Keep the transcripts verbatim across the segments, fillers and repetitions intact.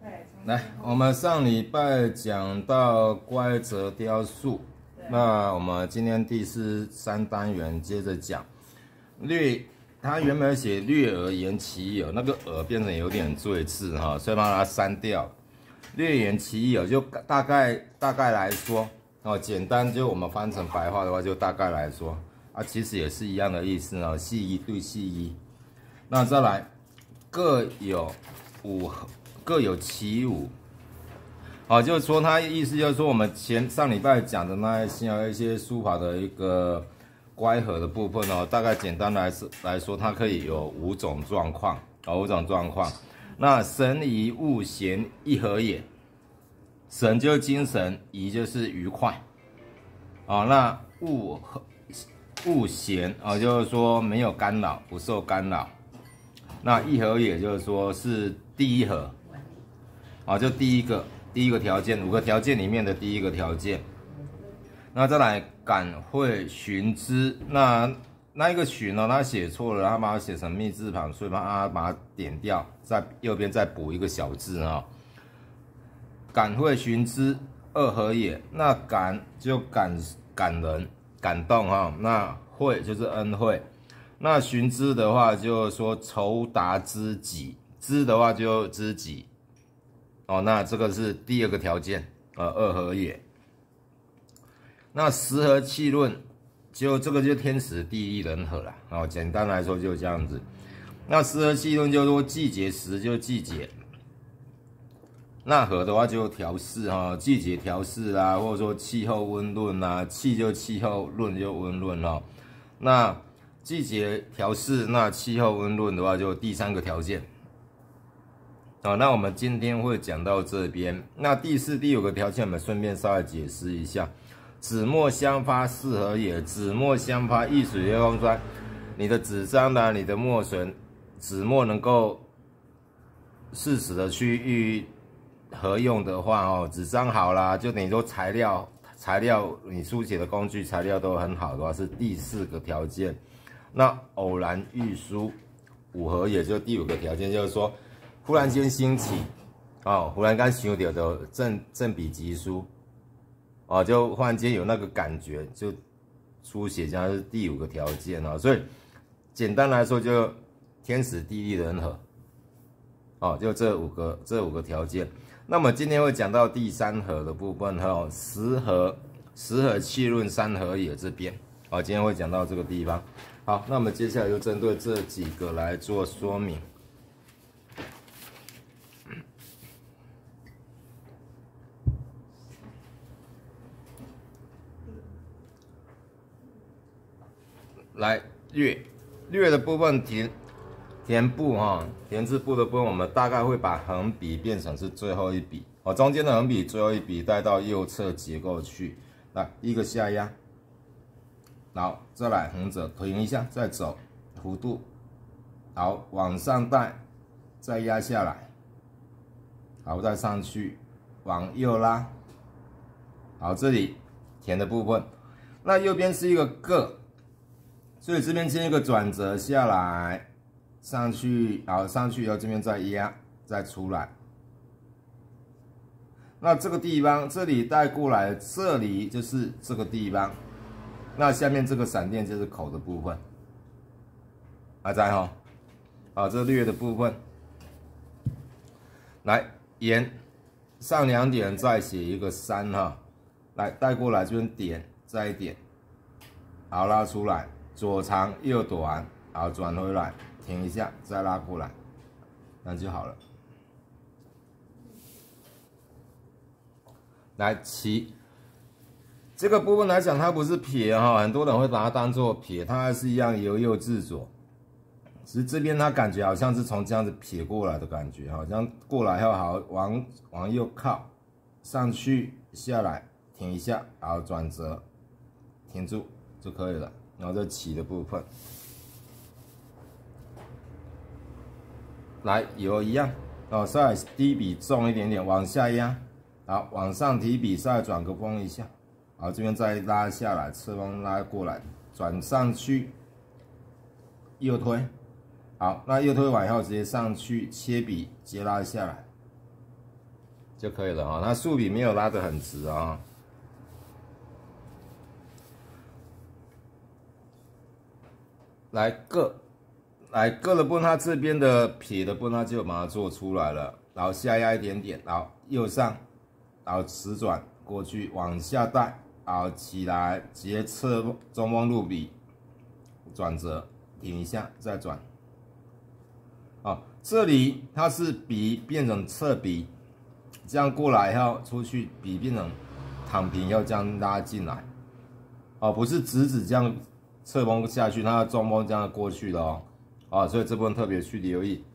来，我们上礼拜讲到乖折雕塑，那我们今天第四三单元接着讲略。它原本写略而言其有，那个耳变成有点赘字哈，所以把它删掉。略言其有就大概大概来说哦，简单就我们翻成白话的话就大概来说啊，其实也是一样的意思哦，细一对细一。那再来各有五各有其五。好，就是说它意思就是说，我们前上礼拜讲的那一些一些书法的一个乖合的部分哦，大概简单来来说，它可以有五种状况哦，五种状况。那神怡物闲一合也，神就是精神，怡就是愉快，哦，那物物闲啊，就是说没有干扰，不受干扰。那一合也就是说是第一合，啊，就第一个。第一个条件，五个条件里面的第一个条件。那再来感会寻之，那那一个寻呢，他写错了，他把它写成密字旁，所以把它把它点掉，在右边再补一个小字啊、哦。感会寻之，二合也。那感就感感人、感动哈、哦，那会就是恩惠。那寻之的话，就是说酬答知己，知的话就知己。哦，那这个是第二个条件，呃，二合也。那时合气论，就这个就天时地利人和啦。哦，简单来说就这样子。那时合气论就是说季节，时就是季节。那合的话就调适哈、哦，季节调适啦，或者说气候温论啦，气就气候，论就温论哈。那季节调适，那气候温论的话就第三个条件。好，那我们今天会讲到这边。那第四、第五个条件，我们顺便稍微解释一下。纸墨相发，四合也。纸墨相发，易水月光衰。你的纸张呢，你的墨水，纸墨能够适时的去遇合用的话，哦，纸张好啦，就等于说材料，材料你书写的工具材料都很好的话，是第四个条件。那偶然遇书，五合也就第五个条件，就是说。忽然间兴起，哦，忽然间想到的正正笔疾书，哦，就忽然间有那个感觉，就书写，这样是第五个条件哦。所以简单来说，就天时地利人和，哦，就这五个这五个条件。那么今天会讲到第三合的部分哈、哦，时合时合气论三合也这边，哦，今天会讲到这个地方。好，那我们接下来就针对这几个来做说明。来略略的部分填填部哈，填字部的部分，我们大概会把横笔变成是最后一笔哦，中间的横笔最后一笔带到右侧结构去。来，一个下压，好，再来横着停一下，再走弧度，好，往上带，再压下来，好，再上去，往右拉，好，这里填的部分，那右边是一个个。所以这边签一个转折下来，上去，好，上去以后这边再压，再出来。那这个地方，这里带过来，这里就是这个地方。那下面这个闪电就是口的部分，还在哈，好，这略的部分。来，沿上两点再写一个三哈，来带过来这边点，再一点，好，拉出来。左长右短，好，转回来，停一下，再拉过来，那就好了。来起这个部分来讲，它不是撇哈，很多人会把它当做撇，它还是一样由右至左。其实这边它感觉好像是从这样子撇过来的感觉，好像过来后好往往右靠，上去下来，停一下，好，转折，停住就可以了。然后这起的部分，来有一样哦，稍微低笔重一点点，往下压，好，往上提笔，稍微转个锋一下，好，这边再拉下来，侧锋拉过来，转上去，右推，好，那右推完以后直接上去切笔，直接拉下来， 就可以了啊。它竖笔没有拉得很直啊。来各，来各的部分，它这边的撇的部分，它就把它做出来了。然后下压一点点，然后右上，然后直转过去，往下带，然后起来，直接侧中锋入笔，转折，停一下，再转。啊，这里它是笔变成侧笔，这样过来要出去，笔变成躺平，要这样拉进来。哦，不是直直这样。侧锋下去，它的中锋这样过去了哦，啊，所以这部分特别去留意。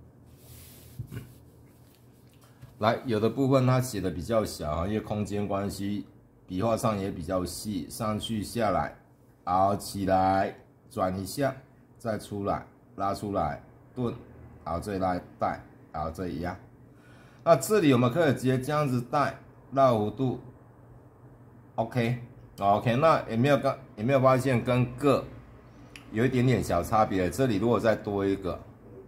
来，有的部分它写的比较小啊，因为空间关系，笔画上也比较细，上去下来，好起来，转一下，再出来，拉出来，顿，好这里来带，好这里压。那这里我们可以直接这样子带，绕弧度 ，OK。OK， 那有没有跟有没有发现跟个有一点点小差别？这里如果再多一个，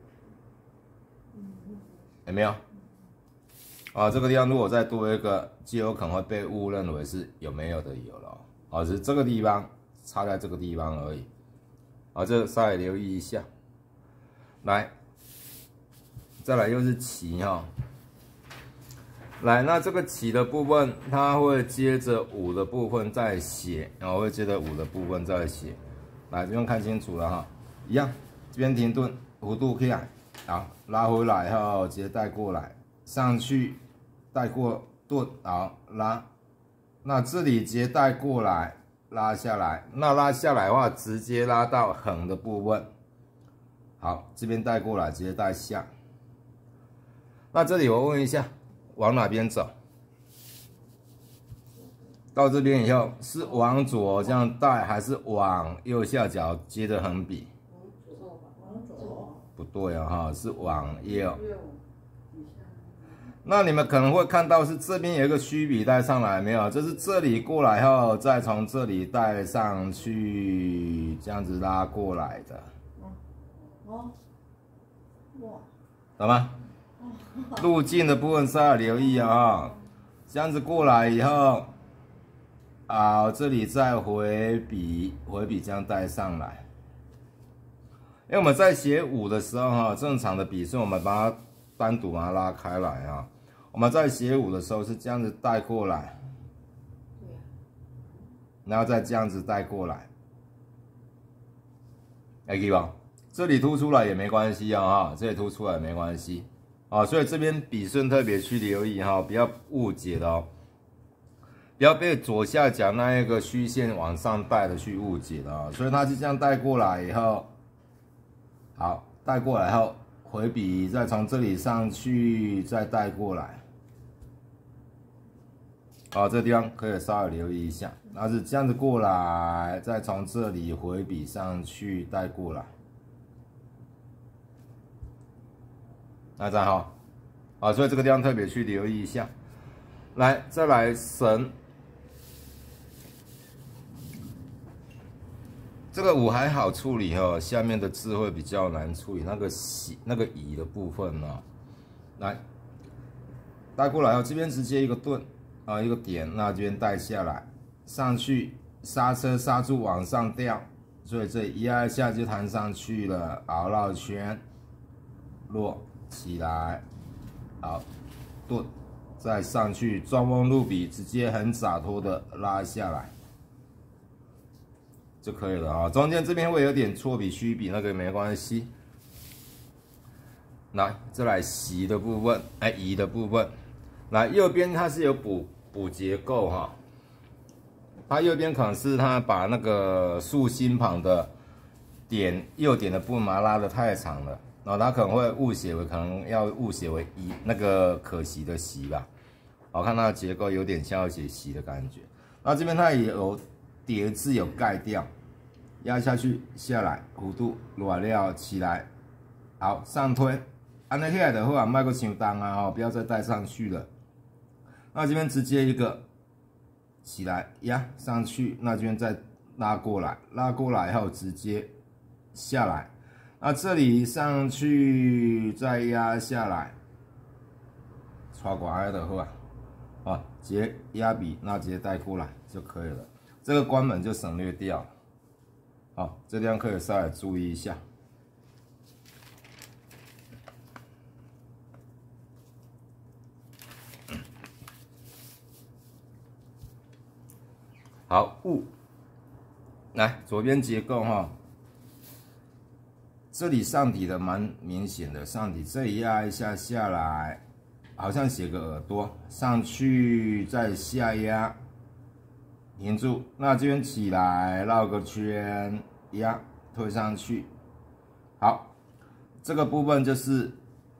有没有？啊，这个地方如果再多一个，就有可能会被误认为是有没有的有了。啊，只是这个地方差在这个地方而已。啊，这稍微留意一下。来，再来又是齐哈。来，那这个起的部分，它会接着五的部分再写，然后会接着五的部分再写。来，这边看清楚了哈，一样，这边停顿，弧度起来，好，拉回来后直接带过来，上去带过顿，好拉，那这里直接带过来，拉下来，那拉下来的话，直接拉到横的部分，好，这边带过来，直接带下。那这里我问一下。往哪边走？到这边以后是往左这样带，还是往右下角接着横笔？ 往左。 不对啊，哈，是往右。那你们可能会看到是这边有一个虚笔带上来，没有？就是这里过来后，再从这里带上去，这样子拉过来的。 哦，哇， 懂吗？路径的部分稍微留意啊，这样子过来以后，啊，这里再回笔，回笔这样带上来。因为我们在写五的时候哈，正常的笔顺我们把它单独把它拉开来啊。我们在写五的时候是这样子带过来，然后再这样子带过来，可以吧？这里凸出来也没关系啊，哈，这里凸出来也没关系。啊，所以这边笔顺特别去留意哈，不要误解了哦，不要被左下角那一个虚线往上带的去误解了啊。所以它是这样带过来以后，好，带过来后回笔，再从这里上去，再带过来。好，这地方可以稍微留意一下，那是这样子过来，再从这里回笔上去带过来。那这样哈，啊，所以这个地方特别去留意一下。来，再来神，这个五还好处理哈，下面的字会比较难处理，那个喜那个乙的部分呢、哦，来带过来哦，这边直接一个顿啊，一个点，那这边带下来，上去刹车刹住往上吊，所以这一压一下就弹上去了，好绕圈，落。起来，好，顿，再上去，中锋入笔，直接很洒脱的拉下来就可以了啊。中间这边会有点错笔虚笔，那个没关系。来，再来习的部分，哎，移的部分，来右边它是有补补结构哈，它右边可能是它把那个竖心旁的点右点的部分把它拉得太长了。然后他可能会误写为，可能要误写为一那个可惜的惜吧。我看它的结构有点像要写惜的感觉。那这边它也有叠字有盖掉，压下去下来，弧度软料起来，好上推，按那起来的话，卖个伤重啊哦，不要再带上去了。那这边直接一个起来压上去，那这边再拉过来，拉过来后直接下来。那这里上去再压下来， 刷过来的话，啊，直接压笔，那直接带过来就可以了。这个关门就省略掉了。好，这地方可以稍微注意一下。好，雾，来左边结构哈，这里上底的蛮明显的，上底这里压一下下来，好像写个耳朵上去，再下压，停住，那这边起来绕个圈，压推上去，好，这个部分就是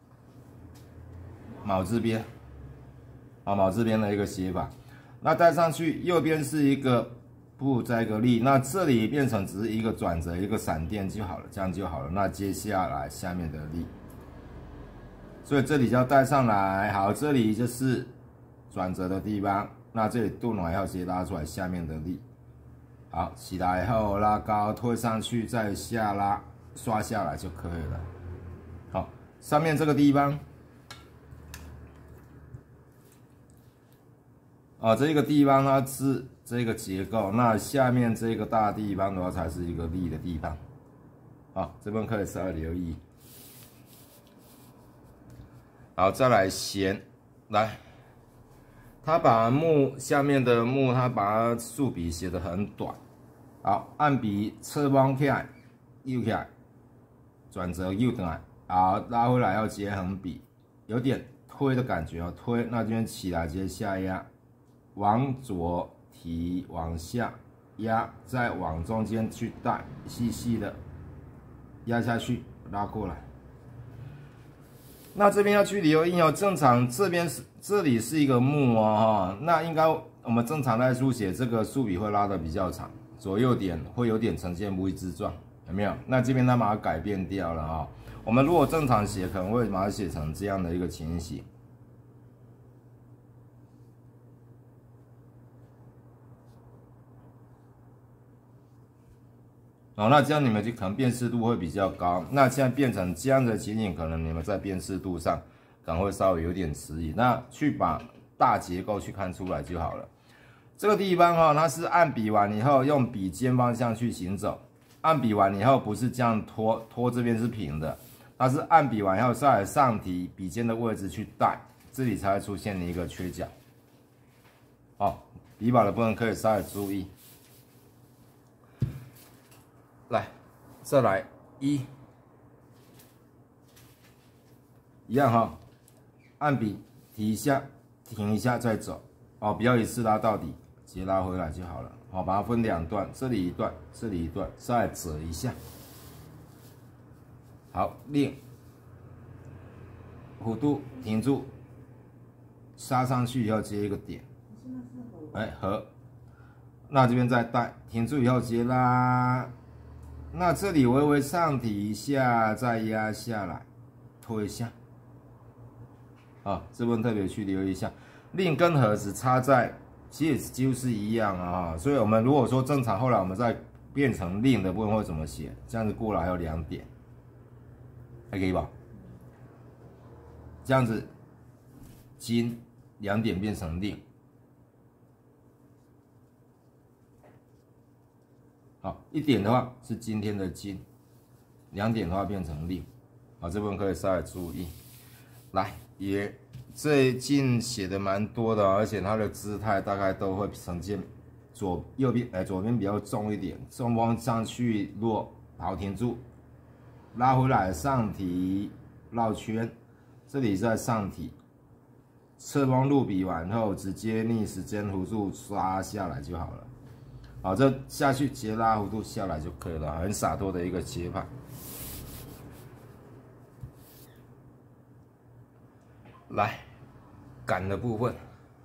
卯字边，啊卯字边的一个写法。那带上去，右边是一个不再一个力，那这里变成只是一个转折，一个闪电就好了，这样就好了。那接下来下面的力，所以这里就要带上来，好，这里就是转折的地方，那这里顿完以后直接拉出来下面的力，好，起来后拉高，推上去再下拉，刷下来就可以了。好，上面这个地方。啊，这个地方它是这个结构，那下面这个大地方的话才是一个力的地方。好，这边可以稍微留意。好，再来弦，来，它把木下面的木，它把它竖笔写得很短。好，按笔侧弯起来，右起来，转折右转来，好，拉回来要接横笔，有点推的感觉哦，推，那这边起来接下压。往左提，往下压，再往中间去带，细细的压下去，拉过来。那这边要去留意哦，正常这边是这里是一个木哦哈，那应该我们正常在书写这个竖笔会拉的比较长，左右点会有点呈现 V 字状，有没有？那这边它把它改变掉了哈。我们如果正常写，可能会把它写成这样的一个情形。哦，那这样你们就可能辨识度会比较高。那现在变成这样的情景，可能你们在辨识度上可能会稍微有点迟疑。那去把大结构去看出来就好了。这个地方哈、哦，它是按笔完以后用笔尖方向去行走，按笔完以后不是这样拖，拖这边是平的，它是按笔完以后再来上提笔尖的位置去带，这里才会出现一个缺角。哦，笔法的部分可以稍微注意。来，再来一，一样哈、哦，按笔提一下，停一下再走，哦，不要一次拉到底，直接拉回来就好了。好，把它分两段，这里一段，这里一段，再折一下。好，令弧度停住，杀上去以后接一个点，哎合，那这边再带，停住以后直接拉。那这里微微上提一下，再压下来，拖一下。啊，这部分特别去留意一下，令跟合只差在，其实几乎是一样啊。所以我们如果说正常，后来我们再变成令的部分会怎么写？这样子过来还有两点，还可以吧？这样子，金两点变成令。好，一点的话是今天的金，两点的话变成令，好，这部分可以稍微注意。来，也最近写的蛮多的，而且它的姿态大概都会呈现左右边，哎，左边比较重一点，中方上去落，好，停住，拉回来上提绕圈，这里在上提，侧方入笔完后直接逆时间弧度刷下来就好了。好，这下去直接拉弧度下来就可以了，很洒脱的一个写法。来，杆的部分，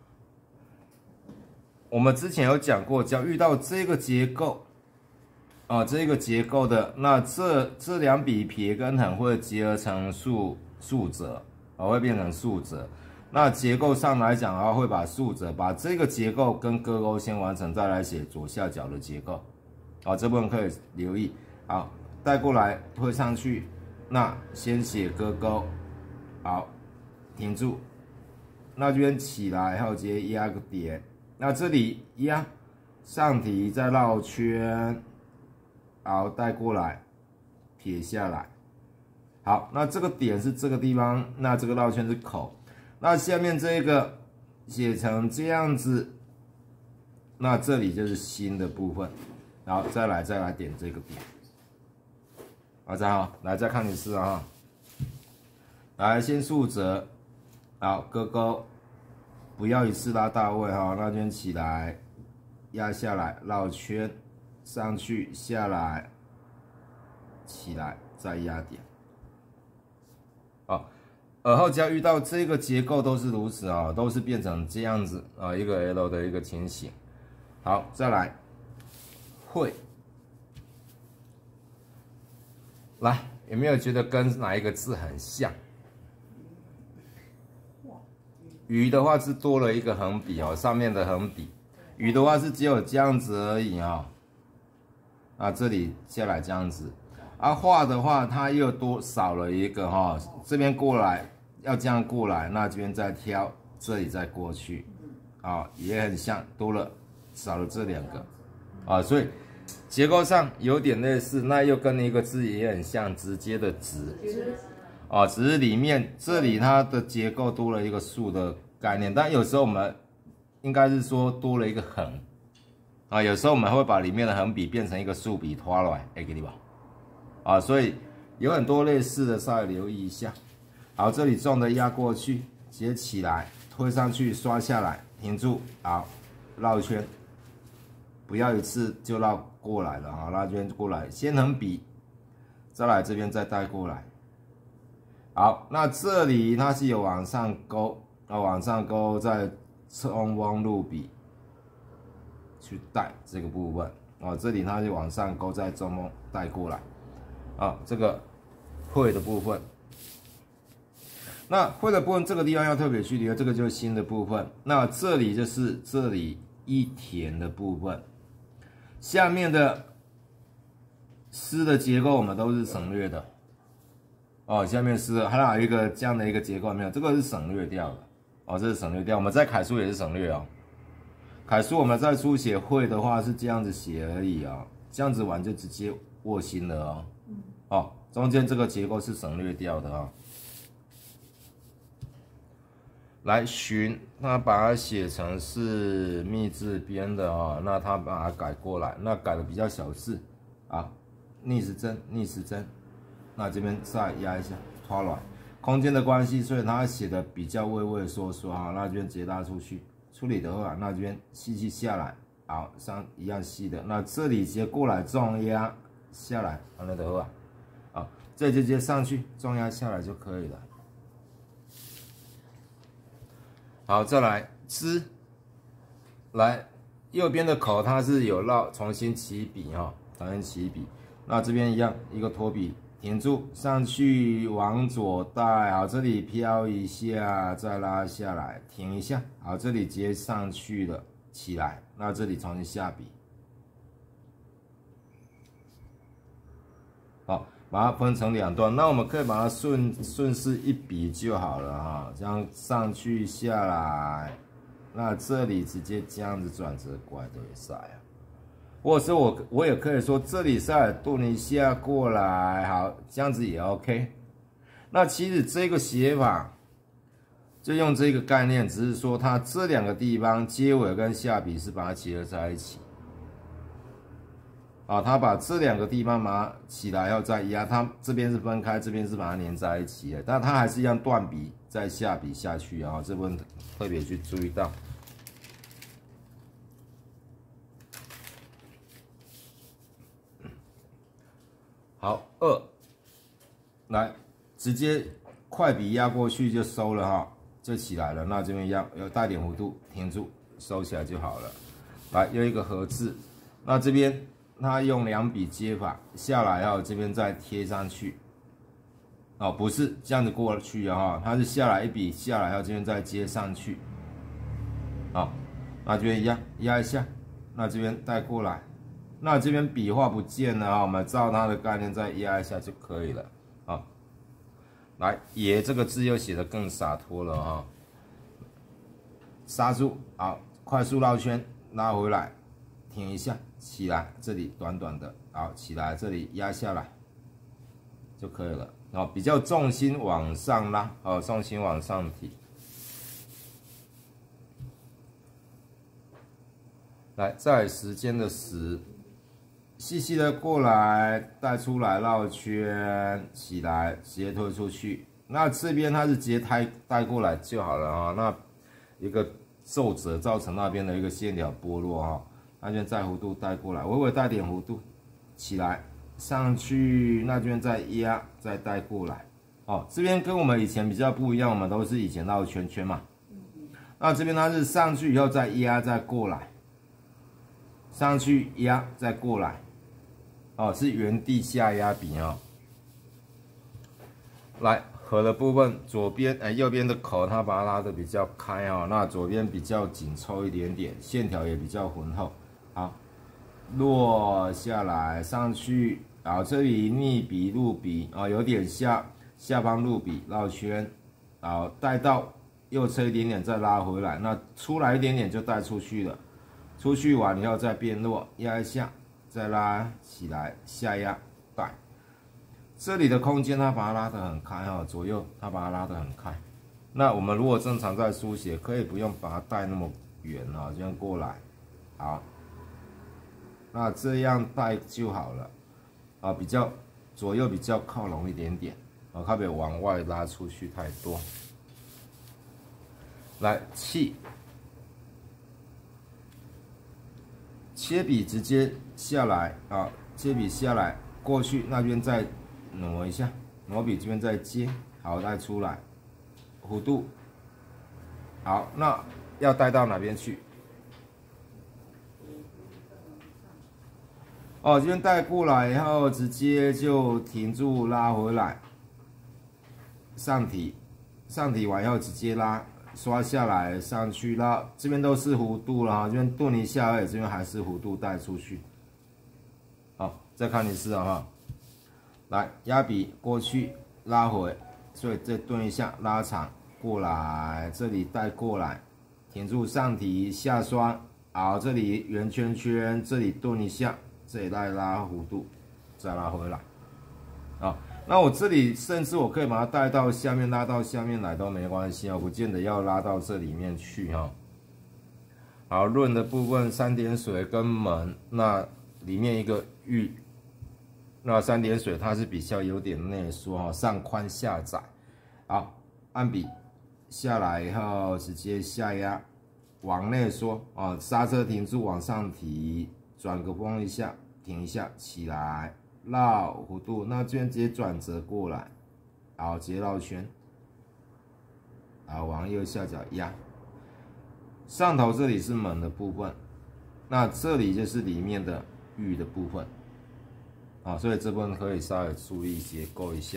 我们之前有讲过，只要遇到这个结构，啊，这个结构的，那这这两笔撇跟横会结合成竖竖折，啊，会变成竖折。那结构上来讲的话，会把竖折，把这个结构跟割钩先完成，再来写左下角的结构。好，这部分可以留意。好，带过来推上去，那先写割钩，好，停住， 那这边起来，还有直接压个点，那这里压上提再绕圈，好带过来，撇下来。好，那这个点是这个地方，那这个绕圈是口，那下面这个写成这样子，那这里就是心的部分，然后再来再来点这个点。好，再好，来再看一次啊，来先竖折，好勾勾，不要一次拉到位哈，那边起来，压下来，绕圈，上去下来，起来，再压点。好，耳后只要遇到这个结构都是如此啊，都是变成这样子啊，一个 L 的一个情形。好，再来会。来，有没有觉得跟哪一个字很像？鱼的话是多了一个横笔哦，上面的横笔。鱼的话是只有这样子而已啊、哦，啊这里下来这样子。啊画的话，它又多少了一个哈、哦，这边过来要这样过来，那这边再挑，这里再过去，啊、哦、也很像，多了少了这两个，啊所以。结构上有点类似，那又跟一个字也很像，直接的直，哦，只是里面这里它的结构多了一个竖的概念，但有时候我们应该是说多了一个横，啊，有时候我们会把里面的横笔变成一个竖笔拖来，哎，给你吧，啊，所以有很多类似的，稍微留意一下。好，这里重的压过去，接起来，推上去，刷下来，停住，好，绕一圈。不要一次就绕过来了哈，那这边过来，先横笔，再来这边再带过来。好，那这里它是有往上勾，啊往上勾，再冲锋入笔去带这个部分，哦这里它是往上勾，再中锋带过来，啊这个会的部分。那会的部分这个地方要特别去留，这个就是心的部分。那这里就是这里一田的部分。下面的诗的结构我们都是省略的哦。下面诗还有一个这样的一个结构没有？这个是省略掉的哦，这是省略掉。我们在楷书也是省略哦。楷书我们在书写会的话是这样子写而已啊、哦，这样子玩就直接握心了哦。哦，中间这个结构是省略掉的啊、哦。来寻，他把它写成是密字边的哦，那他把它改过来，那改的比较小字啊，逆时针，逆时针，那这边再压一下，拖软，空间的关系，所以他写的比较畏畏缩缩哈，那这边直接拉出去，处理的话，那这边细细下来，好，像一样细的，那这里直接过来重压下来，完了的话，啊，这就直接上去重压下来就可以了。好，再来之，来右边的口它是有绕，重新起笔哈，重新起笔。那这边一样，一个拖笔停住，上去往左带，好，这里飘一下，再拉下来，停一下，好，这里接上去了，起来，那这里重新下笔，好。把它分成两段，那我们可以把它顺顺势一笔就好了哈，这样上去下来，那这里直接这样子转折过来都会塞啊，或者是我我也可以说这里塞尔顿一下过来，好，这样子也 OK。那其实这个写法就用这个概念，只是说它这两个地方接尾跟下笔是把它结合在一起。啊，他把这两个地方把它起来，要再压，它这边是分开，这边是把它连在一起的，但它还是一样断笔，再下笔下去啊，这部分特别去注意到。好，二，来直接快笔压过去就收了哈，就起来了。那这边一样要带点弧度，停住，收起来就好了。来，又一个合字，那这边。它用两笔接法下来，然后这边再贴上去，哦，不是这样子过去啊，它是下来一笔下来，然后这边再接上去，好，那这边一样压一下，那这边带过来，那这边笔画不见了啊，我们照它的概念再压一下就可以了，好，来爷这个字又写得更洒脱了哈， 刹住，好，快速绕圈，拉回来，停一下，起来，这里短短的，好，起来，这里压下来就可以了。哦，比较重心往上拉，哦，重心往上提。来，再来时间的时，细细的过来，带出来绕圈，起来，直接推出去。那这边它是直接带带过来就好了啊。那一个皱褶造成那边的一个线条剥落哈，那边再弧度带过来，微微带点弧度，起来上去，那边再压，再带过来。哦，这边跟我们以前比较不一样，我们都是以前绕圈圈嘛。那这边它是上去以后再压，再过来。上去压，再过来，哦，是原地下压笔哦。来，合的部分，左边哎，右边的口它把它拉的比较开哦，那左边比较紧凑一点点，线条也比较浑厚。好，落下来，上去，然后这里逆笔入笔啊，有点下下方入笔绕圈，然后带到右侧一点点，再拉回来，那出来一点点就带出去了。出去完以后再变弱，压一下，再拉起来，下压带。这里的空间它把它拉得很开哈，左右它把它拉得很开。那我们如果正常在书写，可以不用把它带那么远啊，这样过来，好，那这样带就好了啊，比较左右比较靠拢一点点啊，它别往外拉出去太多。来，气。切笔直接下来啊，切笔下来过去那边再挪一下，挪笔这边再接，好带出来，弧度，好，那要带到哪边去？哦，这边带过来以后直接就停住，拉回来，上提，上提完以后直接拉。刷下来，上去拉，这边都是弧度了，这边顿一下而已，这边还是弧度带出去。好，再看一次啊哈，来压笔过去，拉回，所以再顿一下，拉长过来，这里带过来，停住上提下刷，好，这里圆圈圈，这里顿一下，这里再拉弧度，再拉回来，好。那我这里甚至我可以把它带到下面，拉到下面来都没关系啊，不见得要拉到这里面去哈。好，润的部分三点水跟门，那里面一个玉，那三点水它是比较有点内缩哈，上宽下窄。好，按笔下来以后直接下压，往内缩啊，刹车停住，往上提，转个弯一下，停一下，起来。绕弧度，那这边直接转折过来，好，直接绕圈，好，往右下角压。上头这里是门的部分，那这里就是里面的玉的部分，啊，所以这部分可以稍微注意结构一下。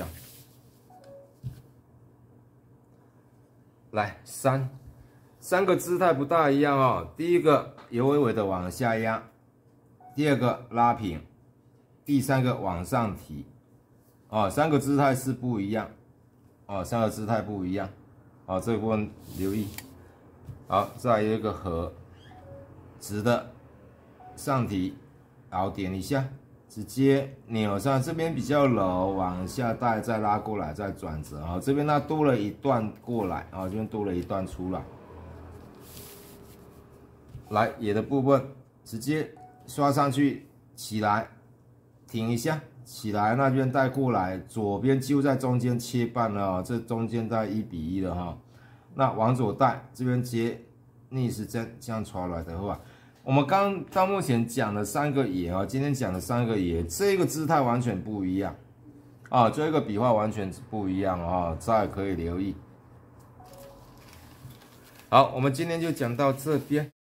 来，三，三个姿态不大一样哦。第一个有微微的往下压，第二个拉平。第三个往上提，哦，三个姿态是不一样，哦，三个姿态不一样，哦，这部分留意。好，再有一个合，直的上提，好，点一下，直接扭上，这边比较柔，往下带，再拉过来，再转折，啊，这边它多了一段过来，啊，这边多了一段出来。来，也的部分直接刷上去，起来。停一下，起来，那边带过来，左边几乎在中间切半了、哦，这中间在一比一了哈、哦。那往左带，这边接逆时针这样传来的话，我们刚到目前讲的三个也啊，今天讲的三个也，这个姿态完全不一样啊，这个笔画完全不一样啊，再可以留意。好，我们今天就讲到这边。